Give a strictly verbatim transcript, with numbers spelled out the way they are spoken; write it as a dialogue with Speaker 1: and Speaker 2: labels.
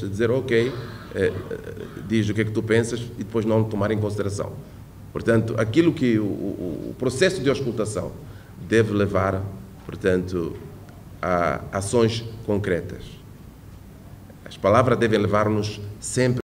Speaker 1: dizer ok, eh, diz o que é que tu pensas e depois não tomar em consideração. Portanto, aquilo que o, o, o processo de auscultação deve levar, portanto, a ações concretas. As palavras devem levar-nos sempre